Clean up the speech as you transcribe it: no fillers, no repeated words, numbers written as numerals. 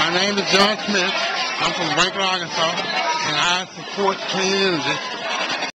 My name is John Smith. I'm from Rankin, Arkansas, and I support clean energy